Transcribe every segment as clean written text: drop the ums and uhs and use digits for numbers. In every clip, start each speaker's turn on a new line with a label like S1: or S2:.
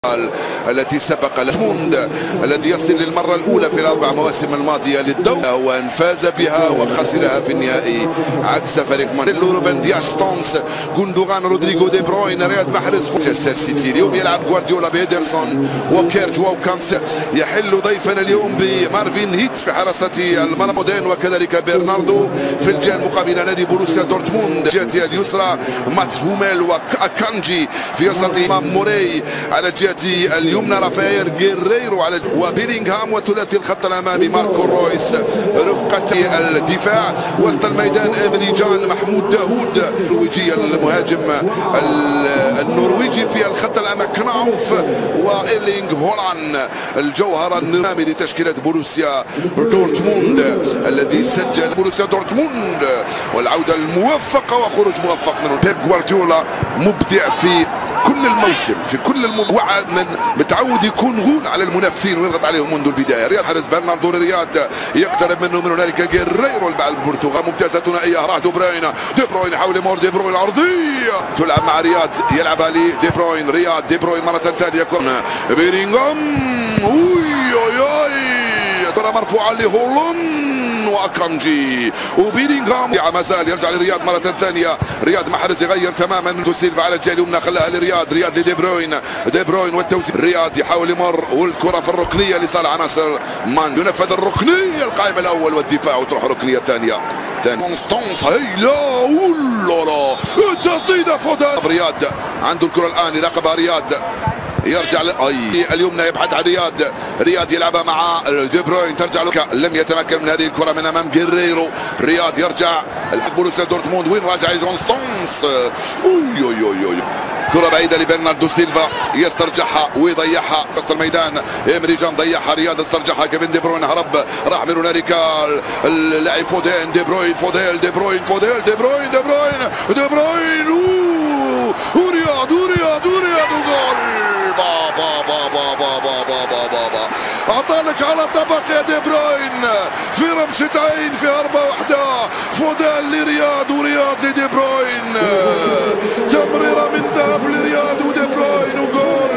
S1: التي سبق دورتموند الذي يصل للمرة الأولى في الأربع مواسم الماضية للدوري وأن فاز بها وخسرها في النهائي عكس فريق مانشستر. روبن دياش ستونز، غوندوغان، رودريغو، دي بروين، رياض محرز. مانشستر سيتي اليوم يلعب غوارديولا بهيدرسون، ووكر، جواو كانس. يحل ضيفنا اليوم بمارفين هيتس في حراسة المرمى، وكذلك برناردو في الجهة المقابلة نادي بروسيا دورتموند. الجهة اليسرى ماتس هوميل وأكانجي في وسط موري، على الجهة اليمنى رافائيل غيريرو، على وبيلينغهام، وثلاثي الخط الامامي ماركو رويس. رفقة الدفاع وسط الميدان ايمري جان، محمود داوود النرويجي المهاجم النرويجي في الخط الامامي كناوف، وايلينغ هولان الجوهر النامي لتشكيلة بروسيا دورتموند الذي سجل بروسيا دورتموند، والعودة الموفقة وخروج موفق من بيب غوارديولا. مبدع في كل الموسم، في كل من متعود يكون غول على المنافسين ويضغط عليهم منذ البدايه. رياض محرز، برناردو رياض يقترب منه، من هنالك غيريرو اللاعب البرتغالي. ممتازه ثنائيه، راح دي بروين حول يمر، دي بروين عرضيه تلعب مع رياض، يلعبها لدي بروين، رياض دي بروين مره ثانيه، كورنر بيلينغهام، كره مرفوعه لهولون واكانجي، وبيلينغهام ما زال يرجع لرياض مره ثانيه. رياض محرز يغير تماما، سيلفا على الجهه اليمنى خلاها لرياض، رياض لدي بروين، دي بروين والتوزيع، رياض يحاول يمر، والكره في الركنيه لصالح عناصر مان، ينفذ الركنيه القائم الاول والدفاع، وتروح ركنيه ثانيه. كونستانس هيلا، اولا التسديده فودان. رياض عنده الكره الان، يراقبها رياض، يرجع اليمنى، يبحث عن رياض يلعبها مع دي بروين، ترجع له، لم يتمكن من هذه الكره من امام غيريرو. رياض يرجع الحق بروسيا دورتموند، وين راجع جون ستونز، كره بعيده لبرناردو سيلفا، يسترجعها ويضيعها وسط الميدان. ايمري جان ضيعها، رياض استرجعها، كيفن دي بروين هرب، راح من هنالك اللاعب فودين، دي بروين، دي بروين ورياض وجول. بابا اعطانك على طبق يا دي بروين، في رمشة عين، في 4-1، فودان لرياض ورياض لدي بروين، تمريرة من ذهب لرياض ودي بروين، وجول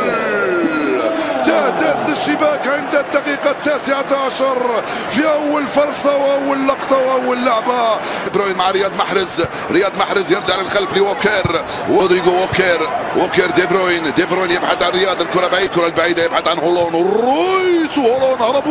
S1: تهتز الشباك عند الدقيقة 19 في أول فرصة وأول لقطة وأول لعبة. بروين مع رياض محرز يرجع للخلف لوكر، رودريغو، ووكر دي بروين يبحث عن رياض، الكرة بعيد، الكرة البعيدة يبحث عن هولون، الرويس، وهولون هرب،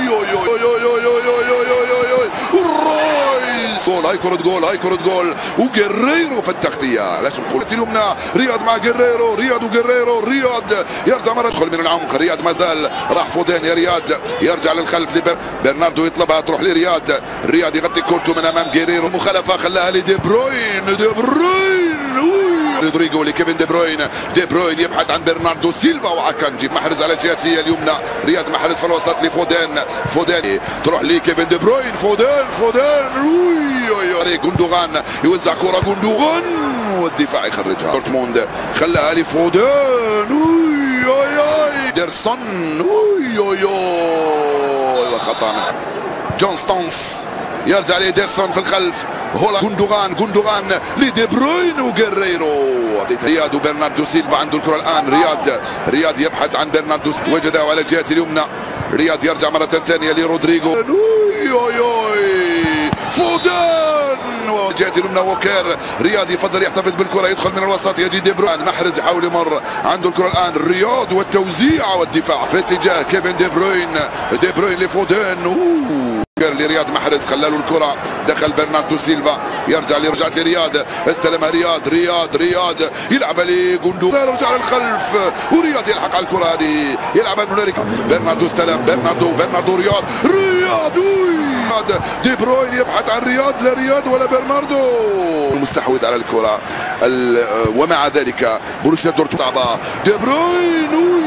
S1: هاي كرة جول وغيريرو في التغطية. علاش نقول اليمنى رياض مع غيريرو، رياض يرجع مرة، يدخل من العمق، رياض مازال، راح فودين يا رياض، يرجع للخلف برناردو يطلبها، تروح لرياض يغطي كورته من امام غيريرو، مخالفة خلاها لدي بروين، رودريغو لكيفن دي بروين يبحث عن برناردو سيلفا واكانجي. محرز على الجهة اليمنى، رياض محرز في الوسط لفودين تروح لكيفن دي بروين، فودين غوندوغان يوزع كرة، غوندوغان والدفاع يخرجها. دورتموند خلاها لفودين، ديرسون، خطأ من جون ستونز، يرجع لديرسون في الخلف، هولا غوندوغان لدي بروين وغيريرو، رياض وبرناردو سيلفا عنده الكرة الآن. رياض يبحث عن برناردو، وجده على الجهة اليمنى، رياض يرجع مرة ثانية لرودريغو، فودان، وجهة اليمنى ووكر. رياض يفضل يحتفظ بالكرة، يدخل من الوسط، يجي دي بروين، محرز يحاول يمر، عنده الكرة الآن رياض، والتوزيع والدفاع في اتجاه كيفن دي بروين لفودين، لرياض محرز خلاله الكرة، دخل برناردو سيلفا، رجعت لرياض، استلمها رياض يلعبها لغوندوغان، رجع للخلف، ورياض يلحق على الكرة هذه، يلعبها من هنالك، برناردو استلم، برناردو رياض دي بروين يبحث عن رياض ولا برناردو، المستحوذ على الكرة، ومع ذلك بروسيا دورتموند صعبة، دي بروين،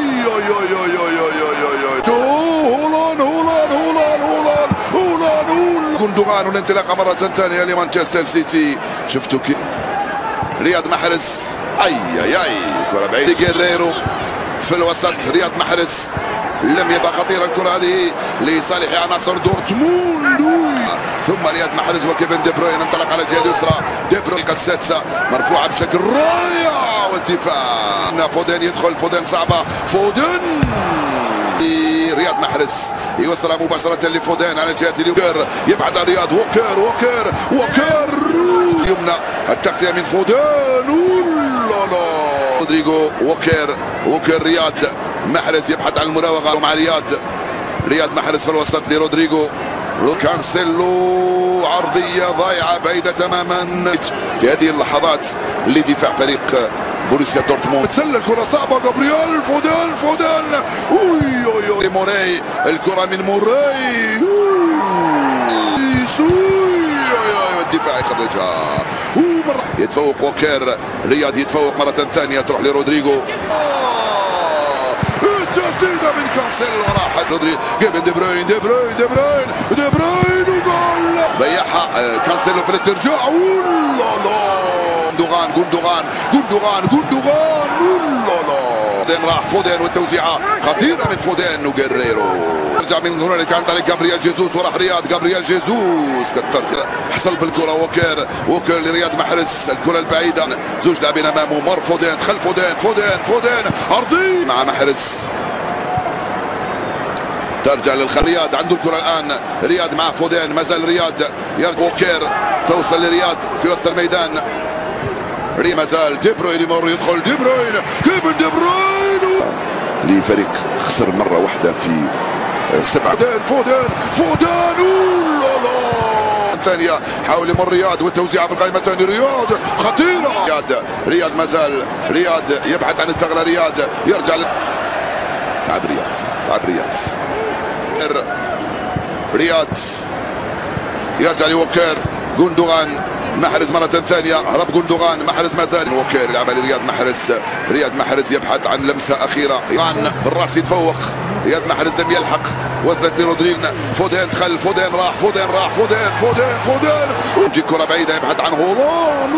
S1: غوندوغان، والانطلاقه مره ثانيه لمانشستر سيتي. شفتوا كيف رياض محرز، كره بعيده، غيريرو في الوسط، رياض محرز لم يبقى خطيرا، الكره هذه لصالح عناصر دورتموند. ثم رياض محرز وكيفن دي بروين انطلق على الجهه اليسرى. دي بروين السادسه مرفوعه بشكل رائع والدفاع. فودين يدخل، فودين صعبه، فودين رياض محرز يوصلها مباشرة لفودين على الجهة اليمنى، يبعد عن رياض. ووكر يمنى، التغطية من فودين. رودريغو ووكر رياض محرز يبحث عن المراوغة مع رياض محرز في الوسط لرودريغو. كانسيلو عرضية ضايعة بعيدة تماما في هذه اللحظات لدفاع فريق بروسيا دورتموند. تسلل الكرة صعبة، جابرييل فودين اوي موراي، الكرة من موراي والدفاع يخرجها. يتفوق ووكر، رياض يتفوق مرة ثانية، تروح لرودريغو. التسديدة من كانسيلو راحت رودريغو. كيفن دي بروين وجول. ضيعها كانسيلو في الاسترجاع. فودين راح، فودين والتوزيعة خطيرة من فودين وجيريرو. رجع من هنالك عن طريق جابرييل جيسوس وراح رياض. جابرييل جيسوس كثرت، حصل بالكرة ووكر لرياض محرز، الكرة البعيدة، زوج لاعبين امامه، مر فودين، دخل فودين عرضي مع محرز. ترجع رياض عنده الكرة الآن، رياض مع فودين، ما زال رياض ووكر، توصل لرياض في وسط الميدان. ما زال دي بروين يمر، يدخل كيفن دي بروين لفريق خسر مرة واحدة في 7. فودين الثانية، حاول يمر رياض والتوزيع في القائمة الثانية. رياض خطيرة، رياض ما زال رياض يبحث عن الثغرة. رياض يرجع تعب رياض يرجع لوكر. جوندوغان محرز مرة ثانية، هرب جوندوغان، محرز ما زال. ووكر يلعبها لرياض محرز يبحث عن لمسة أخيرة، بالراس يتفوق. رياض محرز لم يلحق، وصلت لرودريغو. فودين دخل، فودين راح، فودين يجي كرة بعيدة، يبحث عن هولان.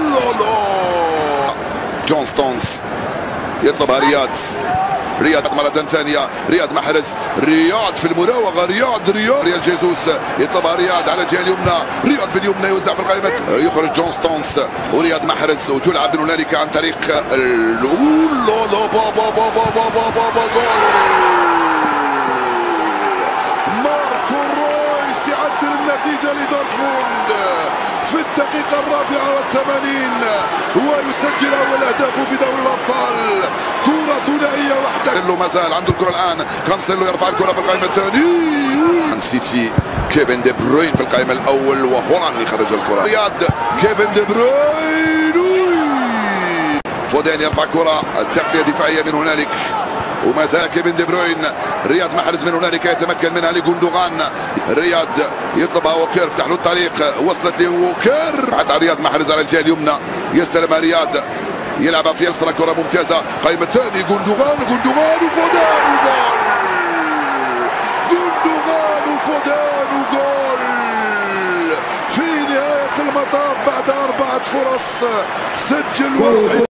S1: جون ستونز يطلبها رياض مرة ثانية. رياض محرز، رياض في المراوغة. ريال جيسوس يطلبها رياض على الجهة اليمنى. رياض باليمنى يوزع في القائمة، يخرج جون ستونز ورياض محرز، وتلعب من هنالك عن طريق جول. ماركو رويس يعدل النتيجة لدورتموند في الدقيقة 84 ويسجل أول أهدافه في دوري الأبطال. كرة ثنائية واحدة. ما زال عنده الكرة الآن، كانسيلو يرفع الكرة في القائمة الثانية. سيتي كيفن دي بروين في القائمة الأول، وهولان يخرج الكرة. رياض كيفن دي بروين، فودين يرفع كرة، التغطية دفاعية من هنالك، وما زال كيفن دي بروين. رياض محرز من هنالك يتمكن منها لجوندوغان. رياض يطلبها ووكر، يفتح له الطريق، وصلت لووكر، حتى رياض محرز على الجهه اليمنى، يستلمها رياض، يلعبها في يسرى، كره ممتازه، قائمه الثاني جوندوغان وفودين وجول. في نهايه المطاف بعد 4 فرص سجل واحد.